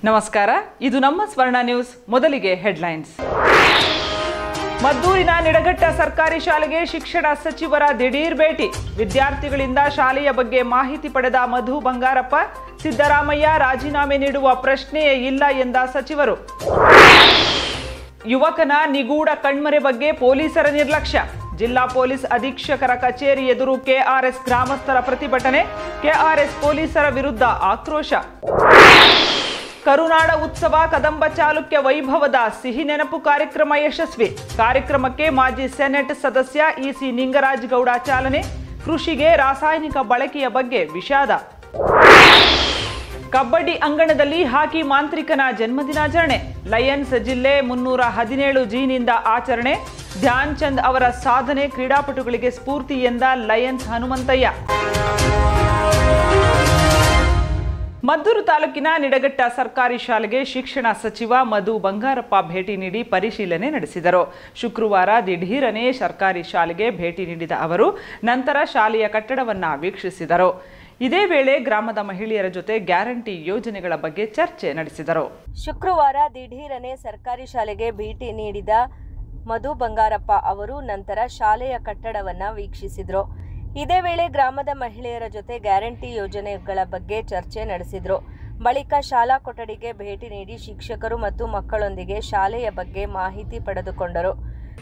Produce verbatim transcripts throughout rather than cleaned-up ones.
ನಮಸ್ಕಾರ, ಇದು ನಮ್ಮ ಸ್ವರ್ಣ ನ್ಯೂಸ್. ಮೊದಲಿಗೆ ಹೆಡ್ಲೈನ್ಸ್. ಮದ್ದೂರಿನ ನಿಡಘಟ್ಟ ಸರ್ಕಾರಿ ಶಾಲೆಗೆ ಶಿಕ್ಷಣ ಸಚಿವರ ದಿಢೀರ್ ಭೇಟಿ. ವಿದ್ಯಾರ್ಥಿಗಳಿಂದ ಶಾಲೆಯ ಬಗ್ಗೆ ಮಾಹಿತಿ ಪಡೆದ ಮಧು ಬಂಗಾರಪ್ಪ, ಸಿದ್ದರಾಮಯ್ಯ ರಾಜೀನಾಮೆ ನೀಡುವ ಪ್ರಶ್ನೆಯೇ ಇಲ್ಲ ಎಂದ ಸಚಿವರು. ಯುವಕನ ನಿಗೂಢ ಕಣ್ಮರೆ ಬಗ್ಗೆ ಪೊಲೀಸರ ನಿರ್ಲಕ್ಷ್ಯ. ಜಿಲ್ಲಾ ಪೊಲೀಸ್ ಅಧೀಕ್ಷಕರ ಕಚೇರಿ ಎದುರು ಕೆಆರ್ಎಸ್ ಗ್ರಾಮಸ್ಥರ ಪ್ರತಿಭಟನೆ. ಕೆಆರ್ಎಸ್ ಪೊಲೀಸರ ವಿರುದ್ಧ ಆಕ್ರೋಶ. ಕರುನಾಡ ಉತ್ಸವ ಕದಂಬ ಚಾಲುಕ್ಯ ವೈಭವದ ಸಿಹಿ ನೆನಪು ಕಾರ್ಯಕ್ರಮ ಯಶಸ್ವಿ. ಕಾರ್ಯಕ್ರಮಕ್ಕೆ ಮಾಜಿ ಸೆನೆಟ್ ಸದಸ್ಯ ಇಸಿ ನಿಂಗರಾಜ್ ಗೌಡ ಚಾಲನೆ. ಕೃಷಿಗೆ ರಾಸಾಯನಿಕ ಬಳಕೆಯ ಬಗ್ಗೆ ವಿಷಾದ. ಕಬಡ್ಡಿ ಅಂಗಣದಲ್ಲಿ ಹಾಕಿ ಮಾಂತ್ರಿಕನ ಜನ್ಮದಿನಾಚರಣೆ. ಲಯನ್ಸ್ ಜಿಲ್ಲೆ ಮುನ್ನೂರ ಹದಿನೇಳು ಜಿನಿಂದ ಆಚರಣೆ. ಧ್ಯಾನ್ ಚಂದ್ ಅವರ ಸಾಧನೆ ಕ್ರೀಡಾಪಟುಗಳಿಗೆ ಸ್ಫೂರ್ತಿ ಎಂದ ಲಯನ್ಸ್ ಹನುಮಂತಯ್ಯ. ಮದ್ದೂರು ತಾಲೂಕಿನ ನಿಡಘಟ್ಟ ಸರ್ಕಾರಿ ಶಾಲೆಗೆ ಶಿಕ್ಷಣ ಸಚಿವ ಮಧು ಬಂಗಾರಪ್ಪ ಭೇಟಿ ನೀಡಿ ಪರಿಶೀಲನೆ ನಡೆಸಿದರು. ಶುಕ್ರವಾರ ದಿಢೀರನೆ ಸರ್ಕಾರಿ ಶಾಲೆಗೆ ಭೇಟಿ ನೀಡಿದ ಅವರು ನಂತರ ಶಾಲೆಯ ಕಟ್ಟಡವನ್ನು ವೀಕ್ಷಿಸಿದರು. ಇದೇ ವೇಳೆ ಗ್ರಾಮದ ಮಹಿಳೆಯರ ಜೊತೆ ಗ್ಯಾರಂಟಿ ಯೋಜನೆಗಳ ಬಗ್ಗೆ ಚರ್ಚೆ ನಡೆಸಿದರು. ಶುಕ್ರವಾರ ದಿಢೀರನೆ ಸರ್ಕಾರಿ ಶಾಲೆಗೆ ಭೇಟಿ ನೀಡಿದ ಮಧು ಬಂಗಾರಪ್ಪ ಅವರು ನಂತರ ಶಾಲೆಯ ಕಟ್ಟಡವನ್ನು ವೀಕ್ಷಿಸಿದರು. ಇದೇ ವೇಳೆ ಗ್ರಾಮದ ಮಹಿಳೆಯರ ಜೊತೆ ಗ್ಯಾರಂಟಿ ಯೋಜನೆಗಳ ಬಗ್ಗೆ ಚರ್ಚೆ ನಡೆಸಿದರು. ಬಳಿಕ ಶಾಲಾ ಕೊಠಡಿಗೆ ಭೇಟಿ ನೀಡಿ ಶಿಕ್ಷಕರು ಮತ್ತು ಮಕ್ಕಳೊಂದಿಗೆ ಶಾಲೆಯ ಬಗ್ಗೆ ಮಾಹಿತಿ ಪಡೆದುಕೊಂಡರು.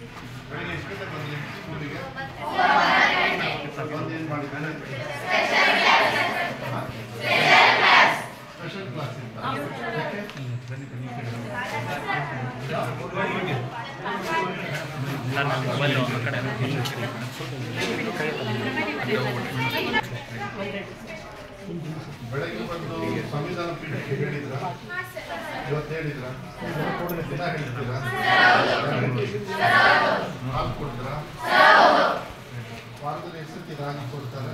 ಬೆಳಗ್ಗೆ ಬಂದು ಸಂವಿಧಾನ ಪೀಠಕ್ಕೆ ಹೇಳಿದ್ರ ಇವತ್ತು ಹೇಳಿದ್ರ ಹೇಳಿದ್ದೀರಾ ಹಾಲು ಕೊಡ್ತೀರಾ? ವಾರದಲ್ಲಿ ಎಷ್ಟು ಸತಿ ರಾಗಿ ಕೊಡ್ತಾರೆ?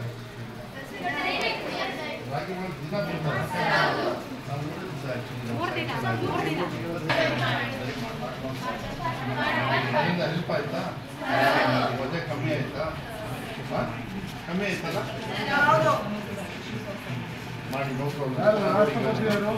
ರಾಗಿ ಮಾಡಿ ದಿನ ಕೊಡ್ತಾರೆ. ನಾವು ಮೂರು ದಿವಸ ಆಯ್ತು ಹೆಲ್ಪ್ ಆಯ್ತಾ? ವಜೆ ಕಮ್ಮಿ ಆಯ್ತಾ? ಕಮ್ಮಿ ಆಯ್ತಲ್ಲ ಮಾಡಿ ನೋ ಪ್ರಾಬ್ಲಮ್.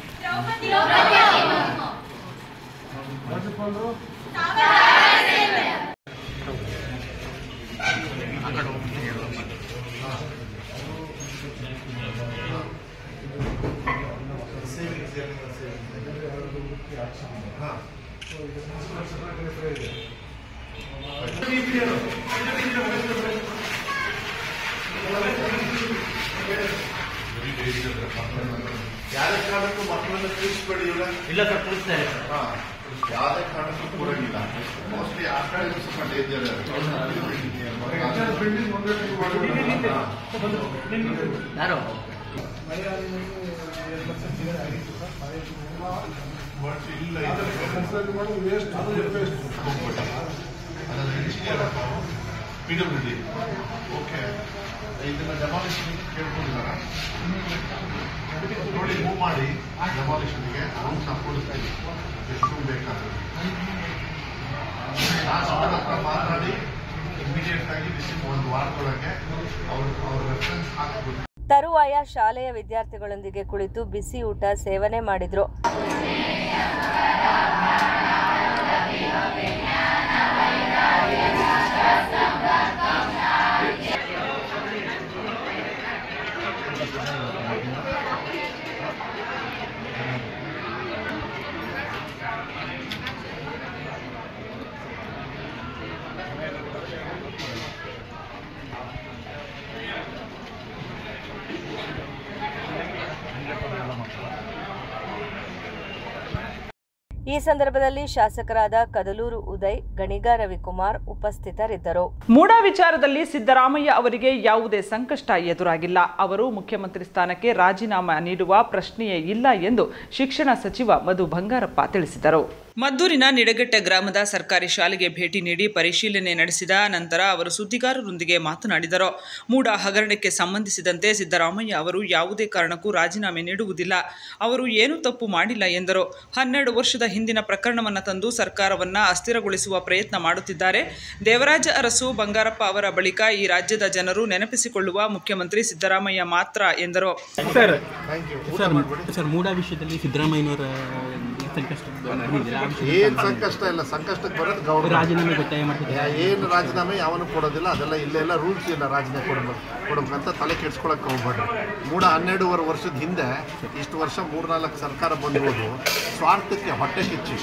ಯಾವುದೇ ಕಾರಣಕ್ಕೂ ಮಕ್ಕಳನ್ನು ತಿಳಿಸ್ಬೇಡಿ. ಇಲ್ಲ ಸರ್, ತಿಳಿಸ್ತಾರೆ. ಹಾಂ, ಯಾವುದೇ ಕಾರಣಕ್ಕೂ ಕೊಡಂಗಿಲ್ಲ. ಮೋಸ್ಟ್ಲಿ ಆ ಕಡೆ ಸ್ವಲ್ಪ ಇದ್ದಾರೆ. ಯಾರು ಇಲ್ಲ ಪಿ ಡಬ್ಲ್ಯೂ ಡಿ ಓಕೆ, ಇದನ್ನ ಡೆಮಾಲಿಷನ್ ಕೇಳ್ಕೊಂಡಿದ್ದಾರ ನೋಡಿ, ಮೂವ್ ಮಾಡಿ ಡೆಮಾಲಿಷನ್ಗೆ ರೂಮ್ಸ್ ಕೊಡಿಸ್ತಾ ಇದ್ದೀವಿ. ಎಷ್ಟು ರೂಮ್ ಬೇಕಾದ್ರೆ ನಾನು ಹತ್ರ ಮಾತಾಡಿ ಇಮಿಡಿಯೇಟ್ ಆಗಿ ಒಂದು ವಾರದೊಳಗೆ ಅವ್ರ ಅವ್ರ ರೆಫರೆನ್ಸ್ ಹಾಕ್ಬಿಟ್ಟು. ತರುವಾಯ ಶಾಲೆಯ ವಿದ್ಯಾರ್ಥಿಗಳೊಂದಿಗೆ ಕುಳಿತು ಬಿಸಿ ಊಟ ಸೇವನೆ ಮಾಡಿದ್ರು. ಈ ಸಂದರ್ಭದಲ್ಲಿ ಶಾಸಕರಾದ ಕದಲೂರು ಉದಯ್, ಗಣಿಗ ರವಿಕುಮಾರ್ ಉಪಸ್ಥಿತರಿದ್ದರು. ಮೂಡಾ ವಿಚಾರದಲ್ಲಿ ಸಿದ್ದರಾಮಯ್ಯ ಅವರಿಗೆ ಯಾವುದೇ ಸಂಕಷ್ಟ ಎದುರಾಗಿಲ್ಲ. ಅವರು ಮುಖ್ಯಮಂತ್ರಿ ಸ್ಥಾನಕ್ಕೆ ರಾಜೀನಾಮೆ ನೀಡುವ ಪ್ರಶ್ನೆಯೇ ಇಲ್ಲ ಎಂದು ಶಿಕ್ಷಣ ಸಚಿವ ಮಧು ಬಂಗಾರಪ್ಪ ತಿಳಿಸಿದರು. ಮದ್ದೂರಿನ ನಿಡಘಟ್ಟ ಗ್ರಾಮದ ಸರ್ಕಾರಿ ಶಾಲೆಗೆ ಭೇಟಿ ನೀಡಿ ಪರಿಶೀಲನೆ ನಡೆಸಿದ ನಂತರ ಅವರು ಸುದ್ದಿಗಾರರೊಂದಿಗೆ ಮಾತನಾಡಿದರು. ಮೂಡ ಹಗರಣಕ್ಕೆ ಸಂಬಂಧಿಸಿದಂತೆ ಸಿದ್ದರಾಮಯ್ಯ ಅವರು ಯಾವುದೇ ಕಾರಣಕ್ಕೂ ರಾಜೀನಾಮೆ ನೀಡುವುದಿಲ್ಲ. ಅವರು ಏನೂ ತಪ್ಪು ಮಾಡಿಲ್ಲ ಎಂದರು. ಹನ್ನೆರಡು ವರ್ಷದ ಹಿಂದಿನ ಪ್ರಕರಣವನ್ನು ತಂದು ಸರ್ಕಾರವನ್ನು ಅಸ್ಥಿರಗೊಳಿಸುವ ಪ್ರಯತ್ನ ಮಾಡುತ್ತಿದ್ದಾರೆ. ದೇವರಾಜ ಅರಸು, ಬಂಗಾರಪ್ಪ ಅವರ ಬಳಿಕ ಈ ರಾಜ್ಯದ ಜನರು ನೆನಪಿಸಿಕೊಳ್ಳುವ ಮುಖ್ಯಮಂತ್ರಿ ಸಿದ್ದರಾಮಯ್ಯ ಮಾತ್ರ ಎಂದರು. ಸರ್ ಸರ್ ಮೂಡ ವಿಷಯದಲ್ಲಿ ಸಿದ್ದರಾಮಯ್ಯನವರ ಏನು ಸಂಕಷ್ಟ ಇಲ್ಲ, ಸಂಕಷ್ಟಕ್ಕೆ ಬರೋದು ಗೌರವ. ರಾಜೀನಾಮೆ ಗೊತ್ತಾಯ ಮಾಡ್ತಿದ್ದಾರೆ. ಏನು ರಾಜೀನಾಮೆ ಯಾವನು ಕೊಡೋದಿಲ್ಲ, ಅದೆಲ್ಲ ಇಲ್ಲೆಲ್ಲ ರೂಲ್ಸ್ ಇಲ್ಲ. ರಾಜೀನಾಮೆ ಕೊಡ್ಬೇಕು ಕೊಡ್ಬೇಕಂತ ತಲೆ ಕೆಡ್ಸ್ಕೊಳಕ್ಕೆ ಹೋಗ್ಬೇಡ್ರಿ. ಮೂಡ ಹನ್ನೆರಡೂವರೆ ವರ್ಷದ ಹಿಂದೆ ಇಷ್ಟು ವರ್ಷ ಮೂರ್ನಾಲ್ಕು ಸರ್ಕಾರ ಬಂದಿರೋದು ಸ್ವಾರ್ಥಕ್ಕೆ ಹೊಟ್ಟೆ ಕಿಚ್ಚಿ.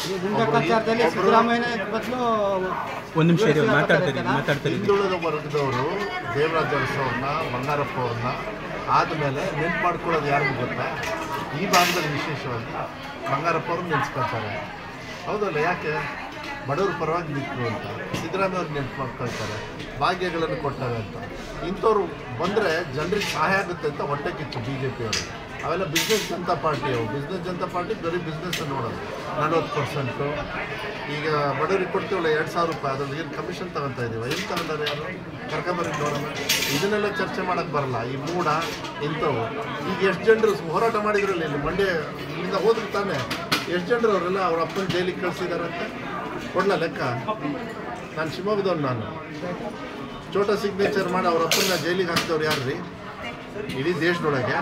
ಒಂದು ನಿಮಿಷ ಮಾತಾಡ್ತಾರೆ ಮಾತಾಡ್ತಾರೆ ಹಿಂದುಳಿದ ವರ್ಗದವರು ದೇವರಾಜ ಅರಸು ಅವ್ರನ್ನ, ಬಂಗಾರಪ್ಪ ಅವ್ರನ್ನ ಆದಮೇಲೆ ನೆನ್ಪು ಮಾಡ್ಕೊಳ್ಳೋದು ಯಾರಿಗೂ ಗೊತ್ತಾ? ಈ ಭಾಗದಲ್ಲಿ ವಿಶೇಷವಾಗಿ ಬಂಗಾರಪ್ಪ ಅವ್ರನ್ನ ನೆನೆಸ್ಕೊಳ್ತಾರೆ. ಹೌದಲ್ಲ? ಯಾಕೆ? ಬಡವ್ರ ಪರವಾಗಿ ನಿಂತರು ಅಂತ ಸಿದ್ದರಾಮಯ್ಯ ಅವ್ರಿಗೆ ನೆನ್ಪು ಮಾಡ್ಕೊಳ್ತಾರೆ, ಭಾಗ್ಯಗಳನ್ನು ಕೊಟ್ಟಾರೆ ಅಂತ. ಇಂಥವ್ರು ಬಂದರೆ ಜನರಿಗೆ ಸಹಾಯ ಆಗುತ್ತೆ ಅಂತ ಹೊಟ್ಟೆ ಕಿಚ್ಚು ಬಿ ಜೆ ಪಿ ಅವರು. ಅವೆಲ್ಲ ಬಿಸ್ನೆಸ್ ಜನತಾ ಪಾರ್ಟಿ ಅವು. ಬಿಸ್ನೆಸ್ ಜನತಾ ಪಾರ್ಟಿ ಬರೀ ಬಿಸ್ನೆಸ್ ನೋಡೋದು. ನಲ್ವತ್ತು ಪರ್ಸೆಂಟು ಈಗ ಬಡವರಿಗೆ ಕೊಡ್ತೀವಲ್ಲ ಎರಡು ಸಾವಿರ ರೂಪಾಯಿ, ಅದ್ರಲ್ಲಿ ಏನು ಕಮಿಷನ್ ತಗೊತಾ ಇದ್ದೀವಿ. ಏನು ತಗೊಂಡಾರೆ ಯಾರು? ಕರ್ಕೊಂಬರಿ ನೋಡೋಣ. ಇದನ್ನೆಲ್ಲ ಚರ್ಚೆ ಮಾಡೋಕ್ಕೆ ಬರಲ್ಲ. ಈ ಮೂಡ ಇಂಥವು ಈಗ ಎಷ್ಟು ಜನರು ಹೋರಾಟ ಮಾಡಿದ್ರಲ್ಲ ಇಲ್ಲಿ ಮಂಡ್ಯ ಇಲ್ಲಿಂದ ಹೋದ್ರೆ ತಾನೆ ಎಷ್ಟು ಜನರು ಅವರೆಲ್ಲ ಅವ್ರ ಅಪ್ಪನ ಜೈಲಿಗೆ ಕಳಿಸಿದಾರಂತೆ ಕೊಡಲ ಲೆಕ್ಕ. ನಾನು ಶಿವಮೊಗ್ಗದವ್ನು. ನಾನು ಚೋಟ ಸಿಗ್ನೇಚರ್ ಮಾಡಿ ಅವ್ರ ಅಪ್ಪನ ಜೈಲಿಗೆ ಹಾಕಿದವ್ರು ಯಾರು ರೀ ಇಡೀ ದೇಶದೊಳಗೆ?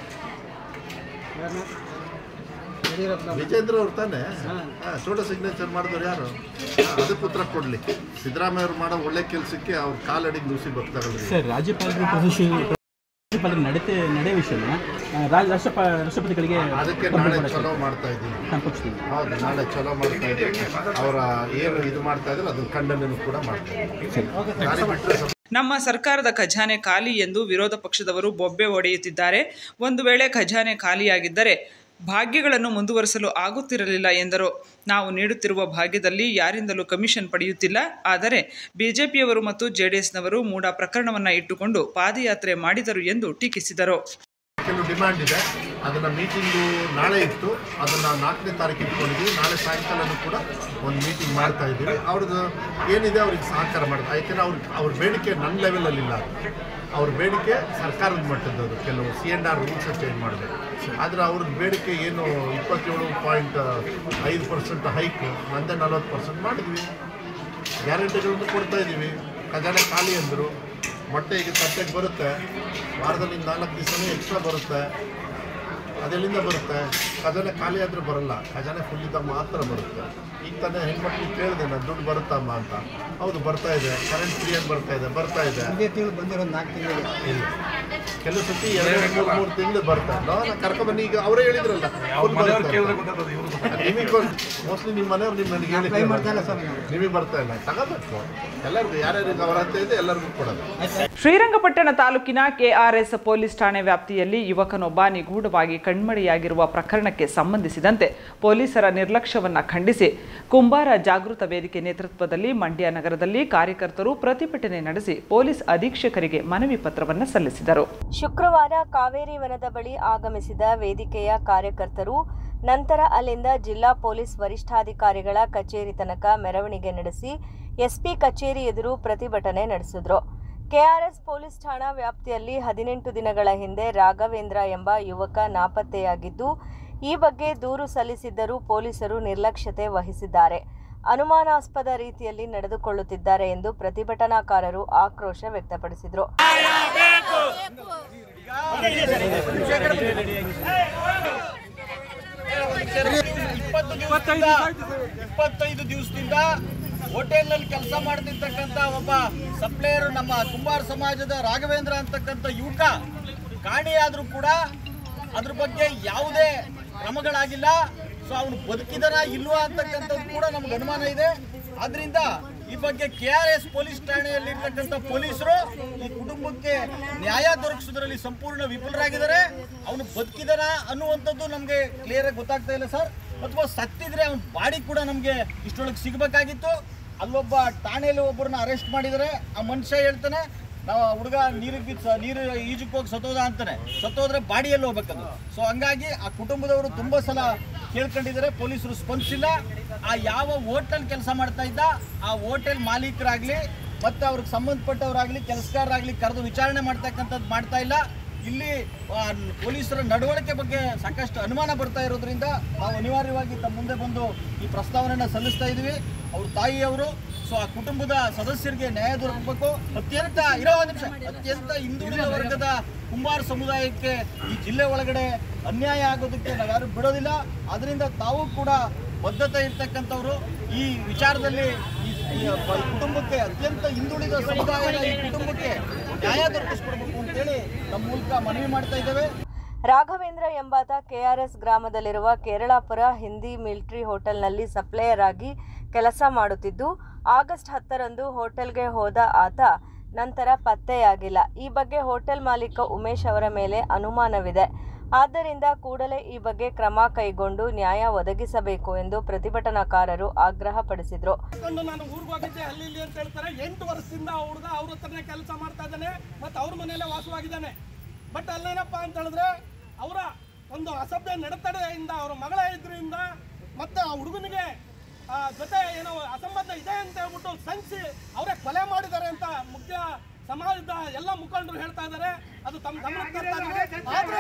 ವಿಜೇಂದ್ರ ಅವ್ರು ತಾನೆ. ಹಾಂ, ಚೋಟ ಸಿಗ್ನೇಚರ್ ಮಾಡಿದವ್ರು ಯಾರು? ಅದಕ್ಕೆ ಉತ್ತರ ಕೊಡಲಿ. ಸಿದ್ದರಾಮಯ್ಯ ಅವ್ರು ಮಾಡೋ ಒಳ್ಳೆ ಕೆಲಸಕ್ಕೆ ಅವ್ರ ಕಾಲಡಿಗೆ ನುಸಿ ಬರ್ತಾಗಲ್ಲ. ಸರ್, ರಾಜ್ಯಪಾಲರು ರಾಜ್ಯಪಾಲರ ನಡತೆ ನಡೆ ವಿಷಯನ ರಾಜ ರಾಷ್ಟ್ರಪ ರಾಷ್ಟ್ರಪತಿಗಳಿಗೆ ಅದಕ್ಕೆ ನಾಳೆ ಚಲೋ ಮಾಡ್ತಾ ಇದ್ದೀವಿ. ಹೌದು, ನಾಳೆ ಚಲೋ ಮಾಡ್ತಾ ಇದ್ದೀವಿ. ಅವರ ಏನು ಇದು ಮಾಡ್ತಾ ಇದ್ದಾರೆ ಅದು ಖಂಡನೆಯೂ ಕೂಡ ಮಾಡ್ತಾ ಇದ್ದೀವಿ. ನಮ್ಮ ಸರ್ಕಾರದ ಖಜಾನೆ ಖಾಲಿ ಎಂದು ವಿರೋಧ ಪಕ್ಷದವರು ಬೊಬ್ಬೆ ಹೊಡೆಯುತ್ತಿದ್ದಾರೆ. ಒಂದು ವೇಳೆ ಖಜಾನೆ ಖಾಲಿಯಾಗಿದ್ದರೆ ಭಾಗ್ಯಗಳನ್ನು ಮುಂದುವರಿಸಲು ಆಗುತ್ತಿರಲಿಲ್ಲ ಎಂದರು. ನಾವು ನೀಡುತ್ತಿರುವ ಭಾಗ್ಯದಲ್ಲಿ ಯಾರಿಂದಲೂ ಕಮಿಷನ್ ಪಡೆಯುತ್ತಿಲ್ಲ. ಆದರೆ ಬಿಜೆಪಿಯವರು ಮತ್ತು ಜೆಡಿಎಸ್ನವರು ಮೂಡ ಪ್ರಕರಣವನ್ನು ಇಟ್ಟುಕೊಂಡು ಪಾದಯಾತ್ರೆ ಮಾಡಿದರು ಎಂದು ಟೀಕಿಸಿದರು. ಕೆಲವು ಡಿಮ್ಯಾಂಡ್ ಇದೆ, ಅದನ್ನು ಮೀಟಿಂಗು ನಾಳೆ ಇತ್ತು, ಅದನ್ನು ನಾಲ್ಕನೇ ತಾರೀಕು ಇಟ್ಕೊಂಡಿದ್ದೀವಿ. ನಾಳೆ ಸಾಯಂಕಾಲನೂ ಕೂಡ ಒಂದು ಮೀಟಿಂಗ್ ಮಾಡ್ತಾ ಇದ್ದೀವಿ. ಅವ್ರದ್ದು ಏನಿದೆ ಅವ್ರಿಗೆ ಸಹಕಾರ ಮಾಡ್ತಾರೆ. ಯಾಕೆಂದರೆ ಅವ್ರಿಗೆ ಅವ್ರ ಬೇಡಿಕೆ ನನ್ನ ಲೆವೆಲಲ್ಲಿಲ್ಲ. ಅವ್ರ ಬೇಡಿಕೆ ಸರ್ಕಾರದ ಮಟ್ಟದ್ದು. ಕೆಲವು C and R rules change ಮಾಡಬೇಕು. ಆದರೆ ಅವ್ರದ್ದು ಬೇಡಿಕೆ ಏನು ಇಪ್ಪತ್ತೇಳು ಪಾಯಿಂಟ್ ಐದು ಪರ್ಸೆಂಟ್ ಹೈಕ್, ನಂದೇ ನಲ್ವತ್ತು ಪರ್ಸೆಂಟ್ ಮಾಡಿದ್ವಿ. ಗ್ಯಾರಂಟಿಗಳನ್ನು ಕೊಡ್ತಾ ಇದ್ದೀವಿ. ಖಜಾನೆ ಖಾಲಿ ಅಂದರು. ಮೊಟ್ಟೆ ಈಗ ತಟ್ಟೆಗೆ ಬರುತ್ತೆ, ವಾರದಲ್ಲಿ ನಾಲ್ಕು ದಿವಸನೇ ಎಕ್ಸ್ಟ್ರಾ ಬರುತ್ತೆ. ಅದೆಲ್ಲಿಂದ ಬರುತ್ತೆ? ಖಜಾನೆ ಖಾಲಿ ಆದರೆ ಬರಲ್ಲ, ಖಜಾನೆ ಫುಲ್ ಇದ್ದಾಗ ಮಾತ್ರ ಬರುತ್ತೆ. ಈಗ ತಾನೇ ಹೆಣ್ಮಕ್ಳಿಗೆ ಕೇಳಿದೆ ನಾನು, ದುಡ್ಡು ಬರುತ್ತಮ್ಮ ಅಂತ. ಹೌದು, ಬರ್ತಾ ಇದೆ. ಕರೆಂಟ್ ಫ್ರೀಯಾಗಿ ಬರ್ತಾ ಇದೆ ಬರ್ತಾ ಇದೆ ಬಂದಿರೋದು ನಾಲ್ಕು ತಿಂಗಳು ಇಲ್ಲ, ಕೆಲವು ಸತಿ ಎರಡು ಮೂರು ಮೂರು ತಿಂಗಳು ಬರ್ತಾರೆ. ನಾನು ಕರ್ಕೊಂಡ್ಬನ್ನಿ. ಈಗ ಅವರೇ ಹೇಳಿದ್ರಲ್ಲ, ನಿಮಗೆ ಮೋಸ್ಟ್ಲಿ ನಿಮ್ಮ ಮನೆಯವ್ರು ನಿಮ್ಮ ನನಗೆ ಹೇಳಿ ನಿಮಗೆ ಬರ್ತಾ ಇಲ್ಲ. ತಗೋಬೇಕು ಎಲ್ಲರಿಗೂ, ಯಾರ್ಯಾರಿಗೆ ಅವರ ಹತ್ತ ಇದೆ ಎಲ್ಲರಿಗೂ ಕೊಡೋದು. ಶ್ರೀರಂಗಪಟ್ಟಣ ತಾಲೂಕಿನ ಕೆಆರ್ಎಸ್ ಪೊಲೀಸ್ ಠಾಣೆ ವ್ಯಾಪ್ತಿಯಲ್ಲಿ ಯುವಕನೊಬ್ಬ ನಿಗೂಢವಾಗಿ ಕಣ್ಮರೆಯಾಗಿರುವ ಪ್ರಕರಣಕ್ಕೆ ಸಂಬಂಧಿಸಿದಂತೆ ಪೊಲೀಸರ ನಿರ್ಲಕ್ಷ್ಯವನ್ನು ಖಂಡಿಸಿ ಕುಂಬಾರ ಜಾಗೃತ ವೇದಿಕೆ ನೇತೃತ್ವದಲ್ಲಿ ಮಂಡ್ಯ ನಗರದಲ್ಲಿ ಕಾರ್ಯಕರ್ತರು ಪ್ರತಿಭಟನೆ ನಡೆಸಿ ಪೊಲೀಸ್ ಅಧೀಕ್ಷಕರಿಗೆ ಮನವಿ ಪತ್ರವನ್ನು ಸಲ್ಲಿಸಿದರು. ಶುಕ್ರವಾರ ಕಾವೇರಿ ವನದ ಬಳಿ ಆಗಮಿಸಿದ ವೇದಿಕೆಯ ಕಾರ್ಯಕರ್ತರು ನಂತರ ಅಲ್ಲಿಂದ ಜಿಲ್ಲಾ ಪೊಲೀಸ್ ವರಿಷ್ಠಾಧಿಕಾರಿಗಳ ಕಚೇರಿ ತನಕ ಮೆರವಣಿಗೆ ನಡೆಸಿ ಎಸ್ಪಿ ಕಚೇರಿ ಎದುರು ಪ್ರತಿಭಟನೆ ನಡೆಸಿದ್ರು. ಕೆಆರ್ಎಸ್ ಪೊಲೀಸ್ ಠಾಣಾ ವ್ಯಾಪ್ತಿಯಲ್ಲಿ ಹದಿನೆಂಟು ದಿನಗಳ ಹಿಂದೆ ರಾಘವೇಂದ್ರ ಎಂಬ ಯುವಕ ನಾಪತ್ತೆಯಾಗಿದ್ದು, ಈ ಬಗ್ಗೆ ದೂರು ಸಲ್ಲಿಸಿದ್ದರೂ ಪೊಲೀಸರು ನಿರ್ಲಕ್ಷ್ಯತೆ ವಹಿಸಿದ್ದಾರೆ, ಅನುಮಾನಾಸ್ಪದ ರೀತಿಯಲ್ಲಿ ನಡೆದುಕೊಳ್ಳುತ್ತಿದ್ದಾರೆ ಎಂದು ಪ್ರತಿಭಟನಾಕಾರರು ಆಕ್ರೋಶ ವ್ಯಕ್ತಪಡಿಸಿದರು. ಇಪ್ಪತ್ತೈದು ದಿವಸದಿಂದ ಹೋಟೆಲ್ನಲ್ಲಿ ಕೆಲಸ ಮಾಡ್ತಿರ್ತಕ್ಕಂಥ ಒಬ್ಬ ಸಪ್ಲೈಯರ್ ನಮ್ಮ ಕುಂಬಾರ ಸಮಾಜದ ರಾಘವೇಂದ್ರ ಅಂತಕ್ಕಂಥ ಯುವಕ ಕಾಣೆಯಾದರೂ ಕೂಡ ಅದ್ರ ಬಗ್ಗೆ ಯಾವುದೇ ಕ್ರಮಗಳಾಗಿಲ್ಲ. ಸೊ ಅವನು ಬದುಕಿದನ ಇಲ್ವಾ ಅಂತಕ್ಕಂಥದ್ದು ಕೂಡ ನಮ್ಗೆ ಅನುಮಾನ ಇದೆ. ಆದ್ರಿಂದ ಈ ಬಗ್ಗೆ ಕೆ ಆರ್ ಎಸ್ ಪೊಲೀಸ್ ಠಾಣೆಯಲ್ಲಿರ್ತಕ್ಕಂಥ ಪೊಲೀಸರು ಈ ಕುಟುಂಬಕ್ಕೆ ನ್ಯಾಯ ದೊರಕಿಸೋದ್ರಲ್ಲಿ ಸಂಪೂರ್ಣ ವಿಫಲರಾಗಿದ್ದಾರೆ. ಅವನು ಬದುಕಿದನ ಅನ್ನುವಂಥದ್ದು ನಮಗೆ ಕ್ಲಿಯರ್ ಆಗಿ ಗೊತ್ತಾಗ್ತಾ ಇಲ್ಲ ಸರ್. ಅಥವಾ ಸತ್ತಿದ್ರೆ ಅವನ ಬಾಡಿ ಕೂಡ ನಮಗೆ ಇಷ್ಟೊಳಗೆ ಸಿಗಬೇಕಾಗಿತ್ತು. ಅಲ್ಲೊಬ್ಬ ಠಾಣೆಯಲ್ಲಿ ಒಬ್ಬರನ್ನ ಅರೆಸ್ಟ್ ಮಾಡಿದರೆ ಆ ಮನುಷ್ಯ ಹೇಳ್ತಾನೆ ನಾವು ಹುಡುಗ ನೀರಿಗೆ ಬಿದ್ದು ನೀರು ಈಜಕ್ಕೆ ಹೋಗಿ ಸತ್ತೋದ ಅಂತಾನೆ, ಸತ್ತೋದ್ರೆ ಬಾಡಿಯಲ್ಲಿ ಹೋಗ್ಬೇಕದು. ಸೊ ಹಂಗಾಗಿ ಆ ಕುಟುಂಬದವರು ತುಂಬ ಸಲ ಕೇಳ್ಕೊಂಡಿದ್ದಾರೆ, ಪೊಲೀಸರು ಸ್ಪಂದಿಸಿಲ್ಲ. ಆ ಯಾವ ಹೋಟೆಲ್ ಕೆಲಸ ಮಾಡ್ತಾ ಇದ್ದ ಆ ಹೋಟೆಲ್ ಮಾಲೀಕರಾಗಲಿ ಮತ್ತು ಅವ್ರಿಗೆ ಸಂಬಂಧಪಟ್ಟವರಾಗಲಿ ಕೆಲಸಗಾರರಾಗಲಿ ಕರೆದು ವಿಚಾರಣೆ ಮಾಡ್ತಕ್ಕಂಥದ್ದು ಮಾಡ್ತಾ ಇಲ್ಲ. ಇಲ್ಲಿ ಪೊಲೀಸರ ನಡವಳಿಕೆ ಬಗ್ಗೆ ಸಾಕಷ್ಟು ಅನುಮಾನ ಬರ್ತಾ ಇರೋದ್ರಿಂದ ನಾವು ಅನಿವಾರ್ಯವಾಗಿ ತಮ್ಮ ಮುಂದೆ ಬಂದು ಈ ಪ್ರಸ್ತಾವನೆಯನ್ನು ಸಲ್ಲಿಸ್ತಾ ಇದ್ದೀವಿ. ಅವ್ರ ತಾಯಿಯವರು, ಸೊ ಆ ಕುಟುಂಬದ ಸದಸ್ಯರಿಗೆ ನ್ಯಾಯ ದೊರಕಬೇಕು. ಅತ್ಯಂತ ಇರೋ ನಿಮಿಷ ಅತ್ಯಂತ ಹಿಂದುಳಿದ ವರ್ಗದ ಕುಂಬಾರ ಸಮುದಾಯಕ್ಕೆ ಈ ಜಿಲ್ಲೆ ಒಳಗಡೆ ಅನ್ಯಾಯ ಆಗೋದಕ್ಕೆ ನಾವ್ಯಾರು ಬಿಡೋದಿಲ್ಲ. ಅದರಿಂದ ತಾವು ಕೂಡ ಬದ್ಧತೆ ಇರ್ತಕ್ಕಂಥವ್ರು ಈ ವಿಚಾರದಲ್ಲಿ ಈ ಕುಟುಂಬಕ್ಕೆ, ಅತ್ಯಂತ ಹಿಂದುಳಿದ ಸಮುದಾಯದ ಈ ಕುಟುಂಬಕ್ಕೆ ನ್ಯಾಯ ದೊರಕಿಸ್ಕೊಡ್ಬೇಕು ಅಂತೇಳಿ ನಮ್ಮ ಮೂಲಕ ಮನವಿ ಮಾಡ್ತಾ ಇದ್ದೇವೆ. ರಾಘವೇಂದ್ರ ಎಂಬಾತ ಕೆಆರ್ಎಸ್ ಗ್ರಾಮದಲ್ಲಿರುವ ಕೇರಳಾಪುರ ಹಿಂದಿ ಮಿಲಿಟರಿ ಹೋಟೆಲ್ನಲ್ಲಿ ಸಪ್ಲೈಯರ್ ಆಗಿ ಕೆಲಸ ಮಾಡುತ್ತಿದ್ದು, ಆಗಸ್ಟ್ ಹತ್ತರಂದು ಹೋಟೆಲ್ಗೆ ಹೋದ ಆತ ನಂತರ ಪತ್ತೆಯಾಗಿಲ್ಲ. ಈ ಬಗ್ಗೆ ಹೋಟೆಲ್ ಮಾಲೀಕ ಉಮೇಶ್ ಅವರ ಮೇಲೆ ಅನುಮಾನವಿದೆ. ಆದ್ದರಿಂದ ಕೂಡಲೇ ಈ ಬಗ್ಗೆ ಕ್ರಮ ಕೈಗೊಂಡು ನ್ಯಾಯ ಒದಗಿಸಬೇಕು ಎಂದು ಪ್ರತಿಭಟನಾಕಾರರು ಆಗ್ರಹಪಡಿಸಿದರು. ನಾನು ಊರಿಗೆ ಹೋಗಿದ್ದೆ ಅಲ್ಲಿ ಇಲ್ಲಿ ಅಂತ ಹೇಳ್ತಾರೆ. ಎಂಟು ವರ್ಷದಿಂದ ಹುಡುಗ ಅವ್ರ ಹತ್ರನೇ ಕೆಲಸ ಮಾಡ್ತಾ ಇದ್ದಾನೆ ಮತ್ತು ಅವ್ರ ಮನೆಯಲ್ಲೇ ವಾಸವಾಗಿದ್ದಾನೆ. ಬಟ್ ಅಲ್ಲೇನಪ್ಪ ಅಂತ ಹೇಳಿದ್ರೆ ಅವರ ಒಂದು ಅಸಭ್ಯ ನಡತೆಯಿಂದ ಅವರ ಮಗಳ ಇದರಿಂದ ಮತ್ತು ಆ ಹುಡುಗನಿಗೆ ಜೊತೆ ಏನೋ ಅಸಂಬಂಧ ಇದೆ ಅಂತ ಹೇಳ್ಬಿಟ್ಟು ಸಂಚಿ ಅವರೇ ಕೊಲೆ ಮಾಡಿದ್ದಾರೆ ಅಂತ ಮುಖ್ಯ ಸಮಾಜದ ಎಲ್ಲ ಮುಖಂಡರು ಹೇಳ್ತಾ ಇದ್ದಾರೆ. ಅದು ತಮ್ಮ ಗಮನಕ್ಕೆ ತರ್ತಾ ಇದೆ. ಆದ್ರೆ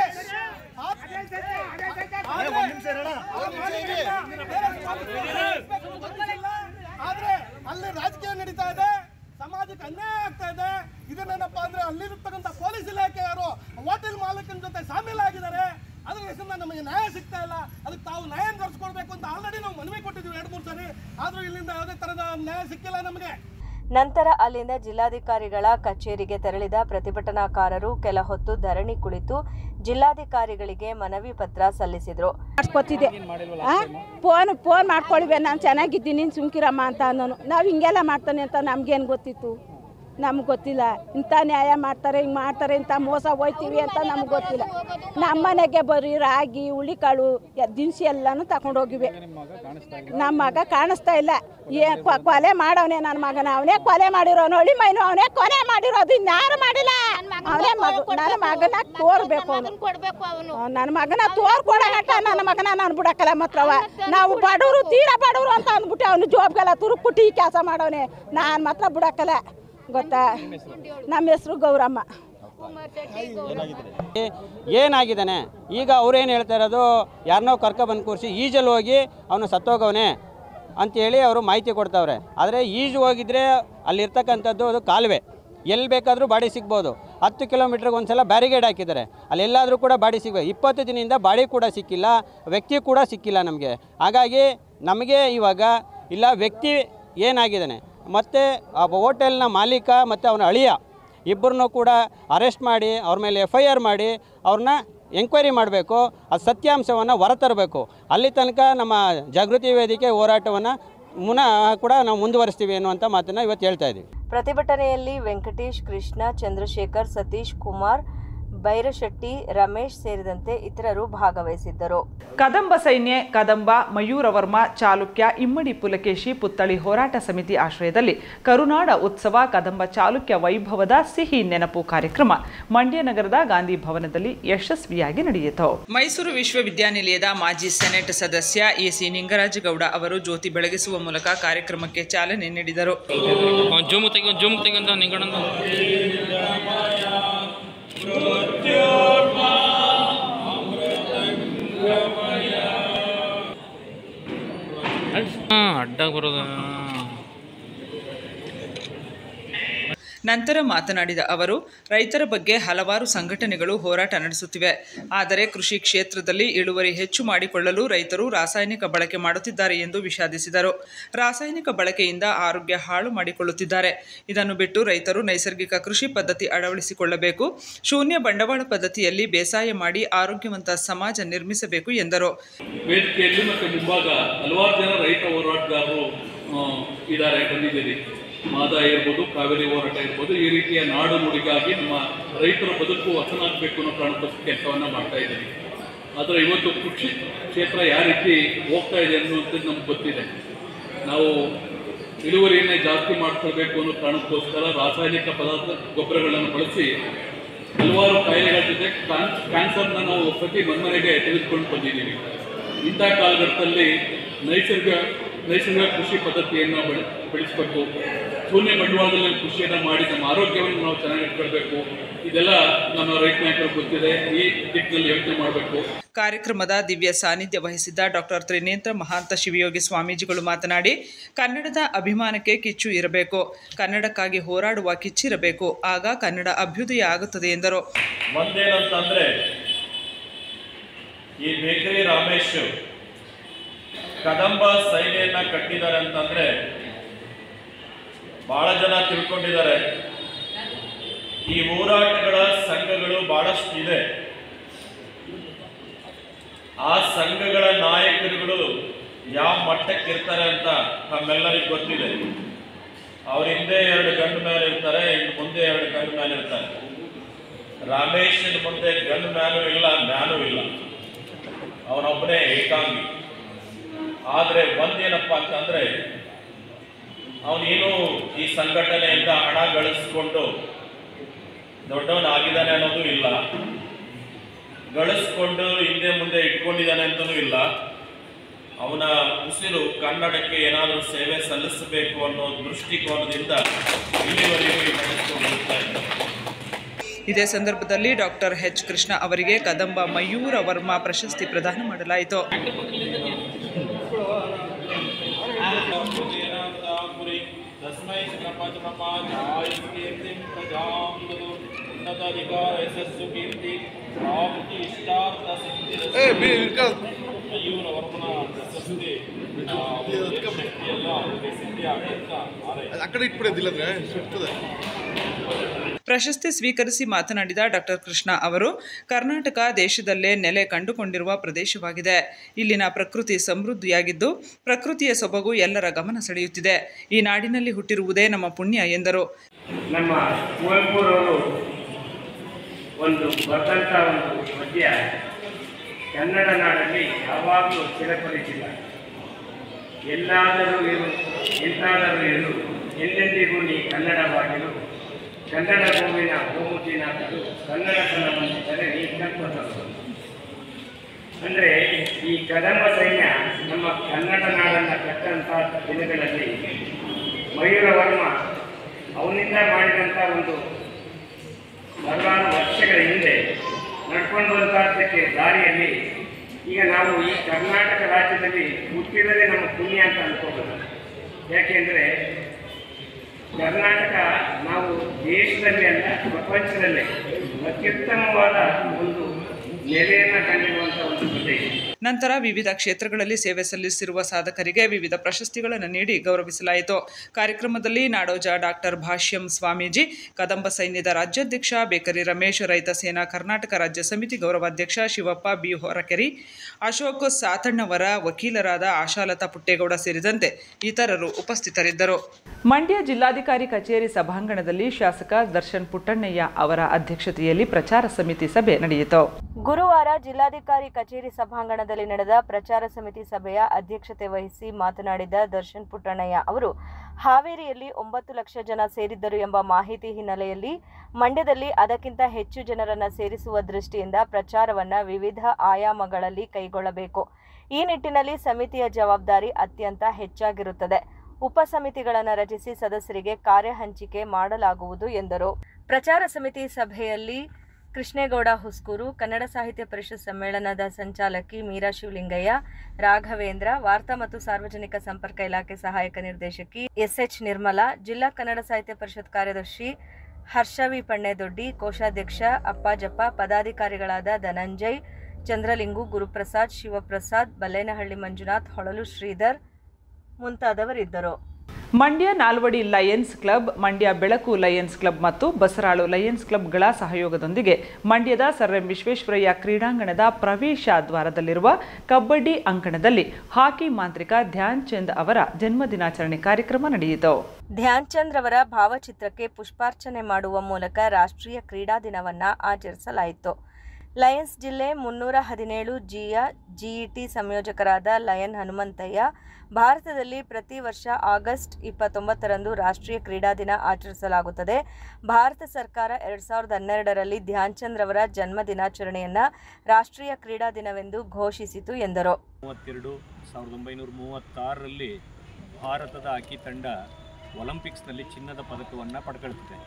ಆದ್ರೆ ಅಲ್ಲಿ ರಾಜಕೀಯ ನಡೀತಾ ಇದೆ, ಸಮಾಜಕ್ಕೆ ಅನ್ಯಾಯ ಆಗ್ತಾ ಇದೆ. ಇದನ್ನೇನಪ್ಪ ಅಂದ್ರೆ ಅಲ್ಲಿರ್ತಕ್ಕಂಥ ಪೊಲೀಸ್ ಇಲಾಖೆಯವರು ಹೋಟೆಲ್ ಮಾಲೀಕನ ಜೊತೆ ಶಾಮೀಲಾಗಿದ್ದಾರೆ. ಅದ್ರ ಹೆಸರಿಂದ ನಮಗೆ ನ್ಯಾಯ ಸಿಗ್ತಾ ಇಲ್ಲ. ಅದಕ್ಕೆ ತಾವು ನ್ಯಾಯ ತರಿಸ್ಕೊಡ್ಬೇಕು ಅಂತ ಆಲ್ರೆಡಿ ನಾವು ಮನವಿ ಕೊಟ್ಟಿದ್ದೀವಿ ಎರಡು ಮೂರು ಸರಿ. ಆದ್ರೂ ಇಲ್ಲಿಂದ ಯಾವುದೇ ತರದ ನ್ಯಾಯ ಸಿಕ್ಕಿಲ್ಲ ನಮಗೆ. ನಂತರ ಅಲ್ಲಿಂದ ಜಿಲ್ಲಾಧಿಕಾರಿಗಳ ಕಚೇರಿಗೆ ತೆರಳಿದ ಪ್ರತಿಭಟನಾಕಾರರು ಕೆಲ ಹೊತ್ತು ಧರಣಿ ಕುಳಿತು ಜಿಲ್ಲಾಧಿಕಾರಿಗಳಿಗೆ ಮನವಿ ಪತ್ರ ಸಲ್ಲಿಸಿದರು. ಫೋನ್ ಫೋನ್ ಮಾಡ್ಕೊಳ್ವೆ, ನಾನು ಚೆನ್ನಾಗಿದ್ದೀನಿ ಸುಮ್ಕಿರಮ್ಮ ಅಂತ ಅನ್ನೋನು. ನಾವು ಹಿಂಗೆಲ್ಲ ಮಾಡ್ತಾನೆ ಅಂತ ನಮ್ಗೇನು ಗೊತ್ತಿತ್ತು? ನಮ್ಗೆ ಗೊತ್ತಿಲ್ಲ. ಇಂಥ ನ್ಯಾಯ ಮಾಡ್ತಾರೆ, ಹಿಂಗೆ ಮಾಡ್ತಾರೆ, ಇಂಥ ಮೋಸ ಹೋಯ್ತೀವಿ ಅಂತ ನಮ್ಗೆ ಗೊತ್ತಿಲ್ಲ. ನಮ್ಮ ಮನೆಗೆ ಬರೀ ರಾಗಿ ಹುಳಿಕಾಳು ದಿನಸಿ ಎಲ್ಲನೂ ತಗೊಂಡೋಗಿವೆ. ನಮ್ಮ ಮಗ ಕಾಣಿಸ್ತಾ ಇಲ್ಲ. ಏ ಕೊಲೆ ಮಾಡವನೇ ನನ್ನ ಮಗನ, ಅವನೇ ಕೊಲೆ ಮಾಡಿರೋನು, ಹೊಳಿ ಮೈನು ಅವನೇ ಕೊಲೆ ಮಾಡಿರೋದು, ಇನ್ಯಾರು ಮಾಡಿಲ್ಲ. ಅವನೇ ಮಗ, ನನ್ನ ಮಗನ ತೋರ್ಬೇಕು, ನನ್ನ ಮಗನ ತೋರ್ ಕೊಡಗಟ್ಟ ನನ್ನ ಮಗನ ನಾನು ಬಿಡಕ್ಕಲ್ಲ. ಮಾತ್ರವ ನಾವು ಬಡವರು, ತೀರಾ ಬಡವರು ಅಂತ ಅಂದ್ಬಿಟ್ಟು ಅವನು ಜೋಬ್ಗೆಲ್ಲ ತುರುಕ್ಬಿಟ್ಟು ಈ ಕೆಲಸ ಮಾಡವನೇ. ನಾನು ಮಾತ್ರ ಬಿಡಕ್ಕಲ್ಲ. ಗೊತ್ತಾ? ನಮ್ಮ ಹೆಸರು ಗೌರಮ್ಮ. ಏನಾಗಿದ್ದಾನೆ ಈಗ ಅವ್ರೇನು ಹೇಳ್ತಾ ಇರೋದು, ಯಾರನ್ನೋ ಕರ್ಕೊಬಂದು ಕೂರಿಸಿ ಈಜಲ್ಲಿ ಹೋಗಿ ಅವನು ಸತ್ತೋಗವನೆ ಅಂಥೇಳಿ ಅವರು ಮಾಹಿತಿ ಕೊಡ್ತಾವ್ರೆ. ಆದರೆ ಈಜು ಹೋಗಿದ್ರೆ ಅಲ್ಲಿರ್ತಕ್ಕಂಥದ್ದು ಅದು ಕಾಲುವೆ, ಎಲ್ಲಿ ಬೇಕಾದರೂ ಬಾಡಿ ಸಿಗ್ಬೋದು. ಹತ್ತು ಕಿಲೋಮೀಟ್ರಿಗೆ ಒಂದು ಸಲ ಬ್ಯಾರಿಗೇಡ್ ಹಾಕಿದ್ದಾರೆ, ಅಲ್ಲೆಲ್ಲಾದರೂ ಕೂಡ ಬಾಡಿ ಸಿಗಬೇಕು. ಇಪ್ಪತ್ತು ದಿನದಿಂದ ಬಾಡಿ ಕೂಡ ಸಿಕ್ಕಿಲ್ಲ, ವ್ಯಕ್ತಿ ಕೂಡ ಸಿಕ್ಕಿಲ್ಲ ನಮಗೆ. ಹಾಗಾಗಿ ನಮಗೆ ಇವಾಗ ಇಲ್ಲ ವ್ಯಕ್ತಿ ಏನಾಗಿದ್ದಾನೆ ಮತ್ತು ಆ ಹೋಟೆಲ್ನ ಮಾಲೀಕ ಮತ್ತು ಅವನ ಅಳಿಯ ಇಬ್ಬರನ್ನೂ ಕೂಡ ಅರೆಸ್ಟ್ ಮಾಡಿ ಅವ್ರ ಮೇಲೆ ಎಫ್ ಐ ಆರ್ ಮಾಡಿ ಅವ್ರನ್ನ ಎಂಕ್ವೈರಿ ಮಾಡಬೇಕು. ಆ ಸತ್ಯಾಂಶವನ್ನು ಹೊರತರಬೇಕು. ಅಲ್ಲಿ ತನಕ ನಮ್ಮ ಜಾಗೃತಿ ವೇದಿಕೆ ಹೋರಾಟವನ್ನು ಮುನ್ನ ಕೂಡ ನಾವು ಮುಂದುವರಿಸ್ತೀವಿ ಅನ್ನುವಂಥ ಮಾತನ್ನು ಇವತ್ತು ಹೇಳ್ತಾ ಇದ್ದೀವಿ. ಪ್ರತಿಭಟನೆಯಲ್ಲಿ ವೆಂಕಟೇಶ್, ಕೃಷ್ಣ, ಚಂದ್ರಶೇಖರ್, ಸತೀಶ್ ಕುಮಾರ್, ಬೈರಶೆಟ್ಟಿ, ರಮೇಶ್ ಸೇರಿದಂತೆ ಇತರರು ಭಾಗವಹಿಸಿದ್ದರು. ಕದಂಬ ಸೈನ್ಯ, ಕದಂಬ, ಮಯೂರವರ್ಮ, ಚಾಲುಕ್ಯ, ಇಮ್ಮಡಿ ಪುಲಕೇಶಿ ಪುತ್ಥಳಿ ಹೋರಾಟ ಸಮಿತಿ ಆಶ್ರಯದಲ್ಲಿ ಕರುನಾಡ ಉತ್ಸವ ಕದಂಬ ಚಾಲುಕ್ಯ ವೈಭವದ ಸಿಹಿ ನೆನಪು ಕಾರ್ಯಕ್ರಮ ಮಂಡ್ಯ ನಗರದ ಗಾಂಧಿ ಭವನದಲ್ಲಿ ಯಶಸ್ವಿಯಾಗಿ ನಡೆಯಿತು. ಮೈಸೂರು ವಿಶ್ವವಿದ್ಯಾನಿಲಯದ ಮಾಜಿ ಸೆನೆಟ್ ಸದಸ್ಯ ಎ ಸಿ ನಿಂಗರಾಜಗೌಡ ಅವರು ಜ್ಯೋತಿ ಬೆಳಗಿಸುವ ಮೂಲಕ ಕಾರ್ಯಕ್ರಮಕ್ಕೆ ಚಾಲನೆ ನೀಡಿದರು. ಅಡ್ಡ ಬರೋದು. ನಂತರ ಮಾತನಾಡಿದ ಅವರು, ರೈತರ ಬಗ್ಗೆ ಹಲವಾರು ಸಂಘಟನೆಗಳು ಹೋರಾಟ ನಡೆಸುತ್ತಿವೆ. ಆದರೆ ಕೃಷಿ ಕ್ಷೇತ್ರದಲ್ಲಿ ಇಳುವರಿ ಹೆಚ್ಚು ಮಾಡಿಕೊಳ್ಳಲು ರೈತರು ರಾಸಾಯನಿಕ ಬಳಕೆ ಮಾಡುತ್ತಿದ್ದಾರೆ ಎಂದು ವಿಷಾದಿಸಿದರು. ರಾಸಾಯನಿಕ ಬಳಕೆಯಿಂದ ಆರೋಗ್ಯ ಹಾಳು ಮಾಡಿಕೊಳ್ಳುತ್ತಿದ್ದಾರೆ. ಇದನ್ನು ಬಿಟ್ಟು ರೈತರು ನೈಸರ್ಗಿಕ ಕೃಷಿ ಪದ್ಧತಿ ಅಳವಡಿಸಿಕೊಳ್ಳಬೇಕು. ಶೂನ್ಯ ಬಂಡವಾಳ ಪದ್ಧತಿಯಲ್ಲಿ ಬೇಸಾಯ ಮಾಡಿ ಆರೋಗ್ಯವಂತ ಸಮಾಜ ನಿರ್ಮಿಸಬೇಕು ಎಂದರು. ವೇದಿಕೆಯಲ್ಲಿ ಮತ್ತು ಮುಂಭಾಗ ಹಲವಾರು ಜನ ರೈತ ಹೋರಾಟಗಾರರು ಇದ್ದಾರೆ, ಬಂದಿದ್ದೀರಿ. ಮಾದಾಯ ಇರ್ಬೋದು, ಕಾವೇರಿ ಹೋರಾಟ ಇರ್ಬೋದು. ಈ ರೀತಿಯ ನಾಡು ನುಡಿಗಾಗಿ ನಮ್ಮ ರೈತರ ಬದುಕು ಹಸನಾಗಬೇಕು ಅನ್ನೋ ಕಾರಣಕ್ಕೋಸ್ಕರ ಕೆಲಸವನ್ನು ಮಾಡ್ತಾ ಇದ್ದೀವಿ. ಆದರೆ ಇವತ್ತು ಕೃಷಿ ಕ್ಷೇತ್ರ ಯಾವ ರೀತಿ ಹೋಗ್ತಾ ಇದೆ ಅನ್ನುವಂಥದ್ದು ನಮ್ಗೆ ಗೊತ್ತಿದೆ. ನಾವು ಇಳುವರಿಯನ್ನೇ ಜಾಸ್ತಿ ಮಾಡ್ಕೊಳ್ಬೇಕು ಅನ್ನೋ ಕಾರಣಕ್ಕೋಸ್ಕರ ರಾಸಾಯನಿಕ ಪದಾರ್ಥ ಗೊಬ್ಬರಗಳನ್ನು ಬಳಸಿ ಹಲವಾರು ಕಾಯಿಲೆಗಳ ಜೊತೆ ಕ್ಯಾನ್ಸರ್ನ ನಾವು ಪ್ರತಿ ಮನೆಗೆ ತೆಗೆದುಕೊಂಡು ಬಂದಿದ್ದೀವಿ. ಇಂಥ ಕಾಲಘಟ್ಟದಲ್ಲಿ ನೈಸರ್ಗಿಕ ನೈಸರ್ಗಿಕ ಕೃಷಿ ಪದ್ಧತಿಯನ್ನು ಬೆಳೆ ಬೆಳೆಸಬೇಕು. ಶೂನ್ಯ ಬಂಡವಾಳದಲ್ಲಿ ಕೃಷಿಯನ್ನು ಮಾಡಿ ನಮ್ಮ ಆರೋಗ್ಯವನ್ನು ನಾವು ಚೆನ್ನಾಗಿ ಇಟ್ಕೊಳ್ಬೇಕು. ಇದೆಲ್ಲ ನಮ್ಮ ರೈತ ನಾಯಕರು ಗೊತ್ತಿದೆ. ಈ ದಿಕ್ಕಿನಲ್ಲಿ ಯೋಚನೆ ಮಾಡಬೇಕು. ಕಾರ್ಯಕ್ರಮದ ದಿವ್ಯ ಸಾನ್ನಿಧ್ಯ ವಹಿಸಿದ್ದ ಡಾಕ್ಟರ್ ತ್ರಿನೇತ್ರ ಮಹಾಂತ ಶಿವಯೋಗಿ ಸ್ವಾಮೀಜಿಗಳು ಮಾತನಾಡಿ, ಕನ್ನಡದ ಅಭಿಮಾನಕ್ಕೆ ಕಿಚ್ಚು ಇರಬೇಕು, ಕನ್ನಡಕ್ಕಾಗಿ ಹೋರಾಡುವ ಕಿಚ್ಚಿರಬೇಕು, ಆಗ ಕನ್ನಡ ಅಭ್ಯುದಯ ಆಗುತ್ತದೆ ಎಂದರು. ಒಂದೇನಂತಂದ್ರೆ ಈ ಬೇಕರಿ ರಾಮೇಶ್ ಕದಂಬ ಶೈಲಿಯನ್ನ ಕಟ್ಟಿದ್ದಾರೆ ಅಂತಂದ್ರೆ ಬಹಳ ಜನ ತಿಳ್ಕೊಂಡಿದ್ದಾರೆ. ಈ ಹೋರಾಟಗಳ ಸಂಘಗಳು ಬಹಳಷ್ಟು ಇದೆ. ಆ ಸಂಘಗಳ ನಾಯಕರುಗಳು ಯಾವ ಮಟ್ಟಕ್ಕೆ ಇರ್ತಾರೆ ಅಂತ ನಮ್ಮೆಲ್ಲರಿಗೂ ಗೊತ್ತಿದೆ. ಅವ್ರ ಹಿಂದೆ ಎರಡು ಗಂಡು ಮೇಲೆ ಇರ್ತಾರೆ, ಇನ್ನು ಮುಂದೆ ಎರಡು ಗಂಡು ಮೇಲೆ ಇರ್ತಾರೆ. ರಾಮೇಶನ್ ಮುಂದೆ ಗಂಡು ಮ್ಯಾನೂ ಇಲ್ಲ, ಮ್ಯಾನೂ ಇಲ್ಲ, ಅವನೊಬ್ಬನೇ ಏಕಾಂಗಿ. ಆದರೆ ಒಂದೇನಪ್ಪ ಅಂತಂದ್ರೆ ಅವನೇನು ಈ ಸಂಘಟನೆಯಿಂದ ಹಣ ಗಳಿಸ್ಕೊಂಡು ದೊಡ್ಡವನಾಗಿದ್ದಾನೆ ಅನ್ನೋದು ಇಲ್ಲ, ಗಳಿಸ್ಕೊಂಡು ಹಿಂದೆ ಮುಂದೆ ಇಟ್ಕೊಂಡಿದ್ದಾನೆ ಅಂತಲೂ ಇಲ್ಲ. ಅವನ ಉಸಿರು ಕನ್ನಡಕ್ಕೆ ಏನಾದರೂ ಸೇವೆ ಸಲ್ಲಿಸಬೇಕು ಅನ್ನೋ ದೃಷ್ಟಿಕೋನದಿಂದ ಇಲ್ಲಿವರೆಗೂ ನಡೆಸಿಕೊಂಡು ಹೋಗ್ತಾ ಇದ್ದಾರೆ. ಇದೇ ಸಂದರ್ಭದಲ್ಲಿ ಡಾಕ್ಟರ್ ಎಚ್ ಕೃಷ್ಣ ಅವರಿಗೆ ಕದಂಬ ಮಯೂರ ವರ್ಮಾ ಪ್ರಶಸ್ತಿ ಪ್ರದಾನ ಮಾಡಲಾಯಿತು. ಪ್ರಶಸ್ತಿ ಸ್ವೀಕರಿಸಿ ಮಾತನಾಡಿದ ಡಾಕ್ಟರ್ ಕೃಷ್ಣ ಅವರು, ಕರ್ನಾಟಕ ದೇಶದಲ್ಲೇ ನೆಲೆ ಕಂಡುಕೊಂಡಿರುವ ಪ್ರದೇಶವಾಗಿದೆ. ಇಲ್ಲಿನ ಪ್ರಕೃತಿ ಸಮೃದ್ಧಿಯಾಗಿದ್ದು ಪ್ರಕೃತಿಯ ಸೊಬಗು ಎಲ್ಲರ ಗಮನ ಸೆಳೆಯುತ್ತಿದೆ. ಈ ನಾಡಿನಲ್ಲಿ ಹುಟ್ಟಿರುವುದೇ ನಮ್ಮ ಪುಣ್ಯ ಎಂದರು. ನಮ್ಮ ಕುವೆಂಪುರವರು ಒಂದು ಬರ್ತಂಥ ಒಂದು ಪದ್ಯ ಕನ್ನಡ ನಾಡಲ್ಲಿ ಯಾವಾಗಲೂ ಸ್ಥಿರಪಡಿಸಿಲ್ಲ. ಎಲ್ಲಾದರೂ ಇರು, ಎಂತಾದರೂ ಇರು, ಎಂದೆಂದಿಗೂ ನೀ ಕನ್ನಡವಾಗಿರು, ಕನ್ನಡ ಭೂಮಿನ ಗೋಮುಖಿನಾದರೂ ಕನ್ನಡತನ ಬಂದಿದ್ದರೆ ನೀ ಕಲ್ಪತರು. ಅಂದರೆ ಈ ಕದಂಬ ಸೈನ್ಯ ನಮ್ಮ ಕನ್ನಡ ನಾಡನ್ನು ಕಟ್ಟಂಥ ದಿನಗಳಲ್ಲಿ ಮಯೂರ ವರ್ಮ ಅವನಿಂದ ಮಾಡಿದಂಥ ಒಂದು ಹಲವಾರು ವರ್ಷಗಳ ಹಿಂದೆ ನಡ್ಕೊಂಡು ಬಂದದ್ದಕ್ಕೆ ದಾರಿಯಲ್ಲಿ ಈಗ ನಾವು ಈ ಕರ್ನಾಟಕ ರಾಜ್ಯದಲ್ಲಿ ಹುಟ್ಟಿರೋದೇ ನಮ್ಮ ಪುಣ್ಯ ಅಂತ ಅನ್ಕೋಬೋದು. ಯಾಕೆಂದರೆ ಕರ್ನಾಟಕ ನಾವು ದೇಶದಲ್ಲಿ ಅಲ್ಲ ಪ್ರಪಂಚದಲ್ಲೇ ಅತ್ಯುತ್ತಮವಾದ ಒಂದು ನೆಲೆಯನ್ನು ಕಂಡಿರುವಂಥ ಒಂದು ಪ್ರದೇಶ. ನಂತರ ವಿವಿಧ ಕ್ಷೇತ್ರಗಳಲ್ಲಿ ಸೇವೆ ಸಲ್ಲಿಸಿರುವ ಸಾಧಕರಿಗೆ ವಿವಿಧ ಪ್ರಶಸ್ತಿಗಳನ್ನು ನೀಡಿ ಗೌರವಿಸಲಾಯಿತು. ಕಾರ್ಯಕ್ರಮದಲ್ಲಿ ನಾಡೋಜ ಡಾಕ್ಟರ್ ಭಾಷ್ಯಂ ಸ್ವಾಮೀಜಿ, ಕದಂಬ ಸೈನ್ಯದ ರಾಜ್ಯಾಧ್ಯಕ್ಷ ಬೇಕರಿ ರಮೇಶ್, ರೈತ ಸೇನಾ ಕರ್ನಾಟಕ ರಾಜ್ಯ ಸಮಿತಿ ಗೌರವಾಧ್ಯಕ್ಷ ಶಿವಪ್ಪ ಬಿ ಹೊರಕೆರಿ, ಅಶೋಕ್ ಸಾತಣ್ಣವರ, ವಕೀಲರಾದ ಆಶಾಲತಾ ಪುಟ್ಟೇಗೌಡ ಸೇರಿದಂತೆ ಇತರರು ಉಪಸ್ಥಿತರಿದ್ದರು. ಮಂಡ್ಯ ಜಿಲ್ಲಾಧಿಕಾರಿ ಕಚೇರಿ ಸಭಾಂಗಣದಲ್ಲಿ ಶಾಸಕ ದರ್ಶನ್ ಪುಟ್ಟಣ್ಣಯ್ಯ ಅವರ ಅಧ್ಯಕ್ಷತೆಯಲ್ಲಿ ಪ್ರಚಾರ ಸಮಿತಿ ಸಭೆ ನಡೆಯಿತು. ಗುರುವಾರ ಜಿಲ್ಲಾಧಿಕಾರಿ ಕಚೇರಿ ಸಭಾಂಗಣದಲ್ಲಿ ನಡೆದ ಪ್ರಚಾರ ಸಮಿತಿ ಸಭೆಯ ಅಧ್ಯಕ್ಷತೆ ವಹಿಸಿ ಮಾತನಾಡಿದ ದರ್ಶನ್ ಪುಟ್ಟಣ್ಣಯ್ಯ ಅವರು, ಹಾವೇರಿಯಲ್ಲಿ ಒಂಬತ್ತು ಲಕ್ಷ ಜನ ಸೇರಿದ್ದರು ಎಂಬ ಮಾಹಿತಿ ಹಿನ್ನೆಲೆಯಲ್ಲಿ ಮಂಡ್ಯದಲ್ಲಿ ಅದಕ್ಕಿಂತ ಹೆಚ್ಚು ಜನರನ್ನು ಸೇರಿಸುವ ದೃಷ್ಟಿಯಿಂದ ಪ್ರಚಾರವನ್ನು ವಿವಿಧ ಆಯಾಮಗಳಲ್ಲಿ ಕೈಗೊಳ್ಳಬೇಕು. ಈ ನಿಟ್ಟಿನಲ್ಲಿ ಸಮಿತಿಯ ಜವಾಬ್ದಾರಿ ಅತ್ಯಂತ ಹೆಚ್ಚಾಗಿರುತ್ತದೆ. ಉಪ ಸಮಿತಿಗಳನ್ನು ರಚಿಸಿ ಸದಸ್ಯರಿಗೆ ಕಾರ್ಯ ಹಂಚಿಕೆ ಮಾಡಲಾಗುವುದು ಎಂದರು. ಪ್ರಚಾರ ಸಮಿತಿ ಸಭೆಯಲ್ಲಿ ಕೃಷ್ಣೇಗೌಡ ಹುಸ್ಕೂರು, ಕನ್ನಡ ಸಾಹಿತ್ಯ ಪರಿಷತ್ ಸಮ್ಮೇಳನದ ಸಂಚಾಲಕಿ ಮೀರಾ ಶಿವಲಿಂಗಯ್ಯ, ರಾಘವೇಂದ್ರ, ವಾರ್ತಾ ಮತ್ತು ಸಾರ್ವಜನಿಕ ಸಂಪರ್ಕ ಇಲಾಖೆ ಸಹಾಯಕ ನಿರ್ದೇಶಕಿ ಎಸ್ಎಚ್ ನಿರ್ಮಲಾ, ಜಿಲ್ಲಾ ಕನ್ನಡ ಸಾಹಿತ್ಯ ಪರಿಷತ್ ಕಾರ್ಯದರ್ಶಿ ಹರ್ಷವಿ ಪಣ್ಣೆದೊಡ್ಡಿ, ಕೋಶಾಧ್ಯಕ್ಷ ಅಪ್ಪಾಜಪ್ಪ, ಪದಾಧಿಕಾರಿಗಳಾದ ಧನಂಜಯ್, ಚಂದ್ರಲಿಂಗು, ಗುರುಪ್ರಸಾದ್, ಶಿವಪ್ರಸಾದ್, ಬಲ್ಲೇನಹಳ್ಳಿ ಮಂಜುನಾಥ್, ಹೊಳಲು ಶ್ರೀಧರ್ ಮುಂತಾದವರಿದ್ದರು. Mandya Nalvadi lions club, Mandya Belaku lions club ಮತ್ತು ಬಸರಾಳು ಲಯನ್ಸ್ ಕ್ಲಬ್ಗಳ ಸಹಯೋಗದೊಂದಿಗೆ ಮಂಡ್ಯದ ಸರ್ ಎಂ ವಿಶ್ವೇಶ್ವರಯ್ಯ ಕ್ರೀಡಾಂಗಣದ ಪ್ರವೇಶ ದ್ವಾರದಲ್ಲಿರುವ ಕಬಡ್ಡಿ ಅಂಕಣದಲ್ಲಿ ಹಾಕಿ ಮಾಂತ್ರಿಕ ಧ್ಯಾನ್ ಚಂದ್ ಅವರ ಜನ್ಮದಿನಾಚರಣೆ ಕಾರ್ಯಕ್ರಮ ನಡೆಯಿತು. ಧ್ಯಾನ್ ಚಂದ್ ಅವರ ಭಾವಚಿತ್ರಕ್ಕೆ ಪುಷ್ಪಾರ್ಚನೆ ಮಾಡುವ ಮೂಲಕ ರಾಷ್ಟ್ರೀಯ ಕ್ರೀಡಾ ದಿನವನ್ನು ಆಚರಿಸಲಾಯಿತು. ಲಯನ್ಸ್ ಜಿಲ್ಲೆ ಮುನ್ನೂರ ಹದಿನೇಳು ಜಿಯ ಜಿಇಟಿ ಸಂಯೋಜಕರಾದ ಲಯನ್ ಹನುಮಂತಯ್ಯ, ಭಾರತದಲ್ಲಿ ಪ್ರತಿ ವರ್ಷ ಆಗಸ್ಟ್ ಇಪ್ಪತ್ತೊಂಬತ್ತರಂದು ರಾಷ್ಟ್ರೀಯ ಕ್ರೀಡಾ ದಿನ ಆಚರಿಸಲಾಗುತ್ತದೆ. ಭಾರತ ಸರ್ಕಾರ ಎರಡು ಸಾವಿರದ ಹನ್ನೆರಡರಲ್ಲಿ ಧ್ಯಾನ್ ಚಂದ್ ರವರ ಜನ್ಮ ದಿನಾಚರಣೆಯನ್ನು ರಾಷ್ಟ್ರೀಯ ಕ್ರೀಡಾ ದಿನವೆಂದು ಘೋಷಿಸಿತು ಎಂದರು. ಮೂವತ್ತೆರಡು ಸಾವಿರದ ಒಂಬೈನೂರ ಮೂವತ್ತಾರರಲ್ಲಿ ಭಾರತದ ಹಾಕಿ ತಂಡ ಒಲಿಂಪಿಕ್ಸ್ನಲ್ಲಿ ಚಿನ್ನದ ಪದಕವನ್ನು ಪಡ್ಕೊಳ್ತದೆ.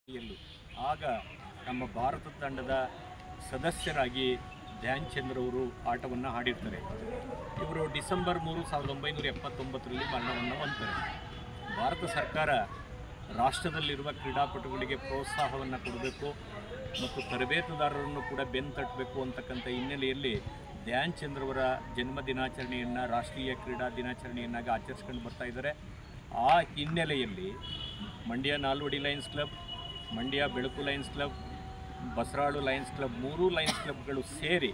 ಆಗ ನಮ್ಮ ಭಾರತ ತಂಡದ ಸದಸ್ಯರಾಗಿ ಧ್ಯಾನ್ ಚಂದ್ ಅವರು ಆಟವನ್ನು ಆಡಿರ್ತಾರೆ. ಇವರು ಡಿಸೆಂಬರ್ ಮೂರು ಸಾವಿರದ ಒಂಬೈನೂರ ಎಪ್ಪತ್ತೊಂಬತ್ತರಲ್ಲಿ ಮರಣವನ್ನು ಹೊಂದ್ತಾರೆ. ಭಾರತ ಸರ್ಕಾರ ರಾಷ್ಟ್ರದಲ್ಲಿರುವ ಕ್ರೀಡಾಪಟುಗಳಿಗೆ ಪ್ರೋತ್ಸಾಹವನ್ನು ಕೊಡಬೇಕು ಮತ್ತು ತರಬೇತುದಾರರನ್ನು ಕೂಡ ಬೆನ್ನು ತಟ್ಟಬೇಕು ಅಂತಕ್ಕಂಥ ಹಿನ್ನೆಲೆಯಲ್ಲಿ ಧ್ಯಾನ್ ಚಂದ್ ಅವರ ಜನ್ಮ ದಿನಾಚರಣೆಯನ್ನು ರಾಷ್ಟ್ರೀಯ ಕ್ರೀಡಾ ದಿನಾಚರಣೆಯನ್ನಾಗಿ ಆಚರಿಸ್ಕೊಂಡು ಬರ್ತಾ ಇದ್ದಾರೆ. ಆ ಹಿನ್ನೆಲೆಯಲ್ಲಿ Mandya Nalvadi lions club, Mandya Belaku lions club, Basaralu lions club, ಮೂರೂ ಲಯನ್ಸ್ ಕ್ಲಬ್ಗಳು ಸೇರಿ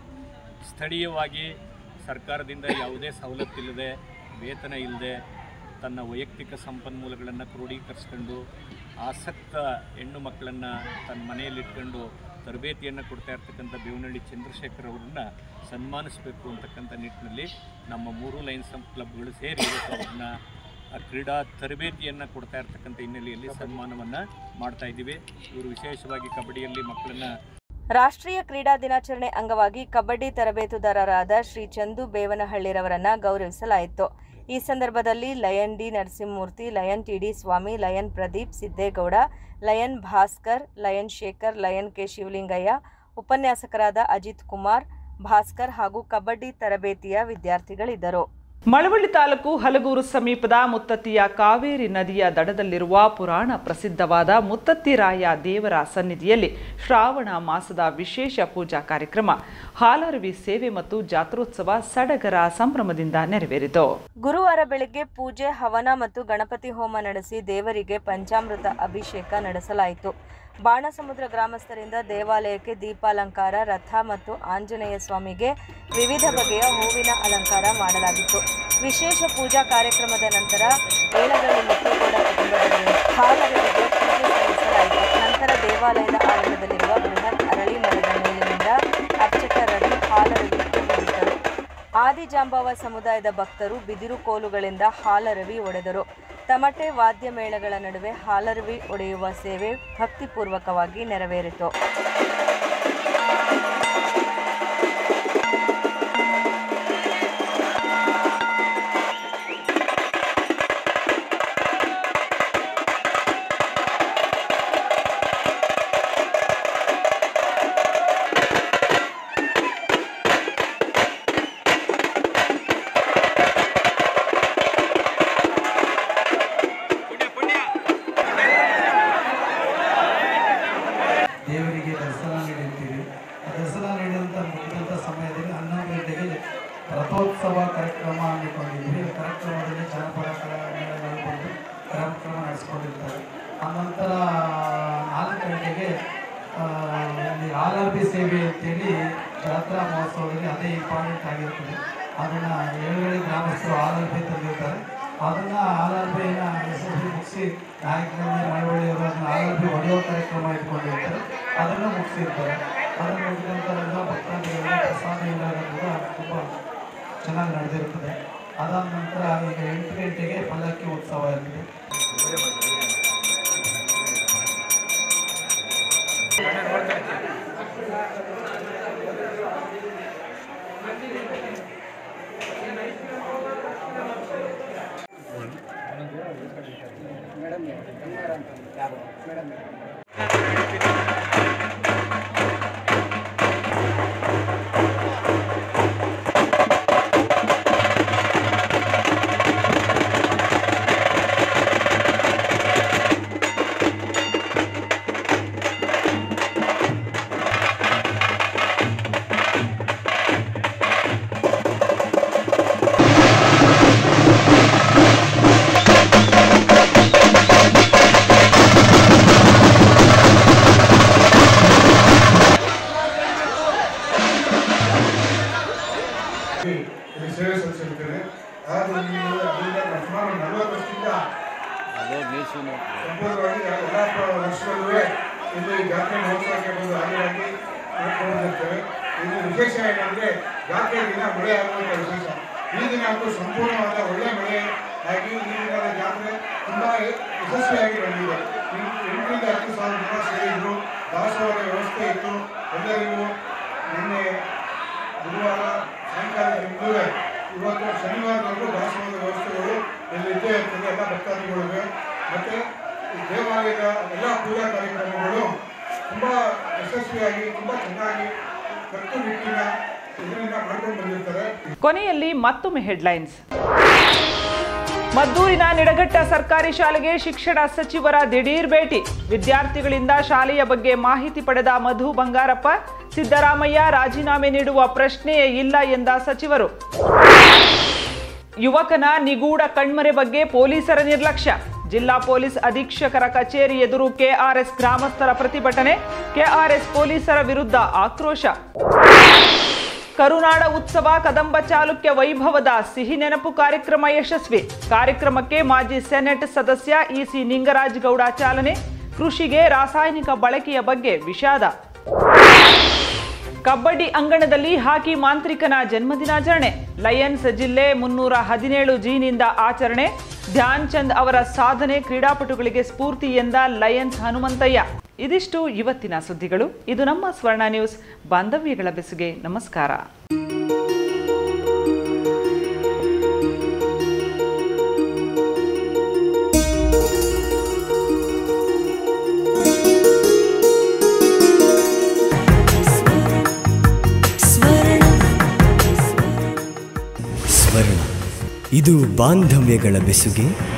ಸ್ಥಳೀಯವಾಗಿ ಸರ್ಕಾರದಿಂದ ಯಾವುದೇ ಸವಲತ್ತಿಲ್ಲದೆ, ವೇತನ ಇಲ್ಲದೆ ತನ್ನ ವೈಯಕ್ತಿಕ ಸಂಪನ್ಮೂಲಗಳನ್ನು ಕ್ರೋಢೀಕರಿಸ್ಕೊಂಡು ಆಸಕ್ತ ಹೆಣ್ಣು ಮಕ್ಕಳನ್ನು ತನ್ನ ಮನೆಯಲ್ಲಿಟ್ಕೊಂಡು ತರಬೇತಿಯನ್ನು ಕೊಡ್ತಾ ಇರ್ತಕ್ಕಂಥ ಬೇವನಹಳ್ಳಿ ಚಂದ್ರಶೇಖರ್ ಅವರನ್ನು ಸನ್ಮಾನಿಸಬೇಕು ಅಂತಕ್ಕಂಥ ನಿಟ್ಟಿನಲ್ಲಿ ನಮ್ಮ ಮೂರು ಲಯನ್ಸ್ ಕ್ಲಬ್ಗಳು ಸೇರಿ ಅವ್ರನ್ನ ಕ್ರೀಡಾ ತರಬೇತಿಯನ್ನು ಕೊಡ್ತಾ ಇರ್ತಕ್ಕಂಥ ಹಿನ್ನೆಲೆಯಲ್ಲಿ ಸನ್ಮಾನವನ್ನು ಮಾಡ್ತಾ ಇದ್ದೀವಿ. ಇವರು ವಿಶೇಷವಾಗಿ ಕಬಡ್ಡಿಯಲ್ಲಿ ಮಕ್ಕಳನ್ನು ರಾಷ್ಟ್ರೀಯ ಕ್ರೀಡಾ ದಿನಾಚರಣೆ ಅಂಗವಾಗಿ ಕಬಡ್ಡಿ ತರಬೇತುದಾರರಾದ ಶ್ರೀ ಚಂದು ಬೇವನಹಳ್ಳಿರವರನ್ನ ಗೌರವಿಸಲಾಯಿತು. ಈ ಸಂದರ್ಭದಲ್ಲಿ lion D Narasimhamurthy, lion T D Swamy, lion Pradeep Siddegowda, lion Bhaskar, lion Shekar, lion K Shivalingaiah, ಉಪನ್ಯಾಸಕರಾದ ಅಜಿತ್ ಕುಮಾರ್, ಭಾಸ್ಕರ್ ಹಾಗೂ ಕಬಡ್ಡಿ ತರಬೇತಿಯ ವಿದ್ಯಾರ್ಥಿಗಳಿದ್ದರು. ಮಳವಳ್ಳಿ ತಾಲೂಕು ಹಲಗೂರು ಸಮೀಪದ ಮುತ್ತತ್ತಿಯ ಕಾವೇರಿ ನದಿಯ ದಡದಲ್ಲಿರುವ ಪುರಾಣ ಪ್ರಸಿದ್ಧವಾದ ಮುತ್ತತ್ತಿರಾಯ ದೇವರ ಸನ್ನಿಧಿಯಲ್ಲಿ ಶ್ರಾವಣ ಮಾಸದ ವಿಶೇಷ ಪೂಜಾ ಕಾರ್ಯಕ್ರಮ, ಹಾಲರವಿ ಸೇವೆ ಮತ್ತು ಜಾತ್ರೋತ್ಸವ ಸಡಗರ ಸಂಭ್ರಮದಿಂದ ನೆರವೇರಿತು. ಗುರುವಾರ ಬೆಳಗ್ಗೆ ಪೂಜೆ, ಹವನ ಮತ್ತು ಗಣಪತಿ ಹೋಮ ನಡೆಸಿ ದೇವರಿಗೆ ಪಂಚಾಮೃತ ಅಭಿಷೇಕ ನಡೆಸಲಾಯಿತು. ಬಾಣಸಮುದ್ರ ಗ್ರಾಮಸ್ಥರಿಂದ ದೇವಾಲಯಕ್ಕೆ ದೀಪಾಲಂಕಾರ, ರಥ ಮತ್ತು ಆಂಜನೇಯ ಸ್ವಾಮಿಗೆ ವಿವಿಧ ಬಗೆಯ ಹೂವಿನ ಅಲಂಕಾರ ಮಾಡಲಾಗಿತ್ತು. ವಿಶೇಷ ಪೂಜಾ ಕಾರ್ಯಕ್ರಮದ ನಂತರ ಏಳಗಳ್ಳಿ ಮುತ್ತೇಗೌಡ ಕುಟುಂಬದವರಿಂದ ಹಾಲರವಿಗೆ ಪೂಜೆ ಸಲ್ಲಿಸಲಾಯಿತು. ನಂತರ ದೇವಾಲಯದ ಆವರಣದಲ್ಲಿರುವ ಬೃಹತ್ ಅರಳಿ ಮರದ ಮೇಲಿನಿಂದ ಅರ್ಚಕ ರವಿ ಹಾಲರವಿ ಹೊಡೆದಿದ್ದರು. ಆದಿಜಾಂಬವ ಸಮುದಾಯದ ಭಕ್ತರು ಬಿದಿರು ಕೋಲುಗಳಿಂದ ಹಾಲರವಿ ಒಡೆದರು. ತಮಟೆ ವಾದ್ಯ ಮೇಳಗಳ ನಡುವೆ ಹಾಲರವಿ ಒಡೆಯುವ ಸೇವೆ ಭಕ್ತಿಪೂರ್ವಕವಾಗಿ ನೆರವೇರಿತು. ದೇವರಿಗೆ ದರ್ಶನ ನೀಡುತ್ತೀವಿ. ದರ್ಶನ ನೀಡಿದಂಥ ಮುಗಿದಂಥ ಸಮಯದಲ್ಲಿ ಹನ್ನೊಂದು ಗಂಟೆಗೆ ರಥೋತ್ಸವ ಕಾರ್ಯಕ್ರಮ ಹಮ್ಮಿಕೊಂಡಿದ್ವಿ. ಕಾರ್ಯಕ್ರಮದಲ್ಲಿ ಜನಪದ ಕಲಾವಿದರು ಬಂದು ಕಾರ್ಯಕ್ರಮ ನಡೆಸ್ಕೊಂಡಿರ್ತಾರೆ. ಆನಂತರ ನಾಲ್ಕು ಗಂಟೆಗೆ ಇಲ್ಲಿ ಹಾಲರ್ಬಿ ಸೇವೆ ಅಂತೇಳಿ ಜಾತ್ರಾ ಮಹೋತ್ಸವದಲ್ಲಿ ಅದೇ ಇಂಪಾರ್ಟೆಂಟ್ ಆಗಿರ್ತದೆ. ಅದನ್ನು ಏಳುಗಳಿ ಗ್ರಾಮಸ್ಥರು ಹಾಲರ್ಬಿ ತಂದಿರ್ತಾರೆ. ಅದನ್ನು ಹಾಲರ್ಬಿನ ಹೆಸರು ಮುಗಿಸಿ ನಾಯಕರಲ್ಲಿ ಮಳವಳ್ಳಿಯವರು ಅದನ್ನು ಹಾಲರ್ಬಿ ಹೊಡೆಯುವ ಕಾರ್ಯಕ್ರಮ ಇಟ್ಕೊಂಡಿರ್ತಾರೆ. ಅದನ್ನು ಮುಗಿಸಿರ್ತಾರೆ. ಅದನ್ನು ಮುಗಿದಂಥ ಭಕ್ತಾದಿಗಳಿಗೆ ಪ್ರಸಾದ ವಿನಿಯೋಗ ಕೂಡ ತುಂಬ ಚೆನ್ನಾಗಿ ನಡೆದಿರ್ತದೆ. ಅದಾದ ನಂತರ ಈಗ ಎಂಟು ಗಂಟೆಗೆ ಪಲ್ಲಕ್ಕಿ ಉತ್ಸವ ಇರ್ತದೆ. ಸೇವೆ ಸಲ್ಲಿಸಿರುತ್ತೇನೆ. ಸುಮಾರು ನಲವತ್ತು ವರ್ಷದಿಂದ ಸಂಪೂರ್ಣವಾಗಿ ಎಲ್ಲ ವರ್ಷದಲ್ಲೂ ಇಲ್ಲಿ ಜಾತ್ರೆ ಮಹೋತ್ಸವಕ್ಕೆ ಬಂದು ಹಾಜರಾಗಿ ನೋಡಿರ್ತೇವೆ. ಇದು ವಿಶೇಷ ಏನಂದರೆ ಜಾತ್ರೆ ದಿನ ಮಳೆ ಆಗುವಂಥ ವಿಶೇಷ. ಈ ದಿನ ಅಂತೂ ಸಂಪೂರ್ಣವಾದ ಒಳ್ಳೆ ಮಳೆ ಆಗಿ ಈ ದಿನದ ಜಾತ್ರೆ ತುಂಬ ಯಶಸ್ವಿಯಾಗಿ ಬಂದಿದೆ. ಎಂಟರಿಂದ ಹತ್ತು ಸಾವಿರ ಜನ ಸೇರಿದ್ರು. ದಾಸೋಹದ ವ್ಯವಸ್ಥೆ ಇತ್ತು. ಎಲ್ಲರಿಗೂ ನಿನ್ನೆ ಬುಧವಾರ ಸಾಯಂಕಾಲದಿಂದ ಇವತ್ತು ಶನಿವಾರದವರೆಗೂ ದಾಸೋಹದ ವ್ಯವಸ್ಥೆಗಳು ಇಲ್ಲಿ ಇದ್ದೇ ಇರ್ತದೆ ಎಲ್ಲ ಭಕ್ತಾದಿಗಳಿಗೆ. ಮತ್ತು ದೇವಾಲಯದ ಎಲ್ಲ ಪೂಜಾ ಕಾರ್ಯಕ್ರಮಗಳು ತುಂಬ ಯಶಸ್ವಿಯಾಗಿ ತುಂಬ ಚೆನ್ನಾಗಿ ಕಟ್ಟುನಿಟ್ಟಿನ ಇದರಿಂದ ಮಾಡ್ಕೊಂಡು ಬಂದಿರ್ತಾರೆ. ಕೊನೆಯಲ್ಲಿ ಮತ್ತೊಮ್ಮೆ ಹೆಡ್ಲೈನ್ಸ್. ಮದ್ದೂರಿನ ನಿಡಘಟ್ಟ ಸರ್ಕಾರಿ ಶಾಲೆಗೆ ಶಿಕ್ಷಣ ಸಚಿವರ ದಿಢೀರ್ ಭೇಟಿ. ವಿದ್ಯಾರ್ಥಿಗಳಿಂದ ಶಾಲೆಯ ಬಗ್ಗೆ ಮಾಹಿತಿ ಪಡೆದ ಮಧು ಬಂಗಾರಪ್ಪ, ಸಿದ್ದರಾಮಯ್ಯ ರಾಜೀನಾಮೆ ನೀಡುವ ಪ್ರಶ್ನೆಯೇ ಇಲ್ಲ ಎಂದ ಸಚಿವರು. ಯುವಕನ ನಿಗೂಢ ಕಣ್ಮರೆ ಬಗ್ಗೆ ಪೊಲೀಸರ ನಿರ್ಲಕ್ಷ್ಯ. ಜಿಲ್ಲಾ ಪೊಲೀಸ್ ಅಧೀಕ್ಷಕರ ಕಚೇರಿ ಎದುರು ಕೆಆರ್ಎಸ್ ಗ್ರಾಮಸ್ಥರ ಪ್ರತಿಭಟನೆ. ಕೆಆರ್ಎಸ್ ಪೊಲೀಸರ ವಿರುದ್ಧ ಆಕ್ರೋಶ. ಕರುನಾಡ ಉತ್ಸವ ಕದಂಬ ಚಾಲುಕ್ಯ ವೈಭವದ ಸಿಹಿ ನೆನಪು ಕಾರ್ಯಕ್ರಮ ಯಶಸ್ವಿ. ಕಾರ್ಯಕ್ರಮಕ್ಕೆ ಮಾಜಿ ಸೆನೆಟ್ ಸದಸ್ಯ ಇಸಿ ನಿಂಗರಾಜ್ ಗೌಡ ಚಾಲನೆ. ಕೃಷಿಗೆ ರಾಸಾಯನಿಕ ಬಳಕೆಯ ಬಗ್ಗೆ ವಿಷಾದ. ಕಬಡ್ಡಿ ಅಂಗಣದಲ್ಲಿ ಹಾಕಿ ಮಾಂತ್ರಿಕನ ಜನ್ಮದಿನಾಚರಣೆ. ಲಯನ್ಸ್ ಜಿಲ್ಲೆ ಮುನ್ನೂರ ಹದಿನೇಳು ಜಿನಿಂದ ಆಚರಣೆ. ಧ್ಯಾನ್ ಚಂದ್ ಅವರ ಸಾಧನೆ ಕ್ರೀಡಾಪಟುಗಳಿಗೆ ಸ್ಫೂರ್ತಿ ಎಂದ ಲಯನ್ಸ್ ಹನುಮಂತಯ್ಯ. ಇದಿಷ್ಟು ಇವತ್ತಿನ ಸುದ್ದಿಗಳು. ಇದು ನಮ್ಮ ಸ್ವರ್ಣ ನ್ಯೂಸ್. ಬಾಂಧವ್ಯಗಳ ಬೆಸುಗೆ ನಮಸ್ಕಾರ. ಸ್ವರ್ಣ, ಇದು ಬಾಂಧವ್ಯಗಳ ಬೆಸುಗೆ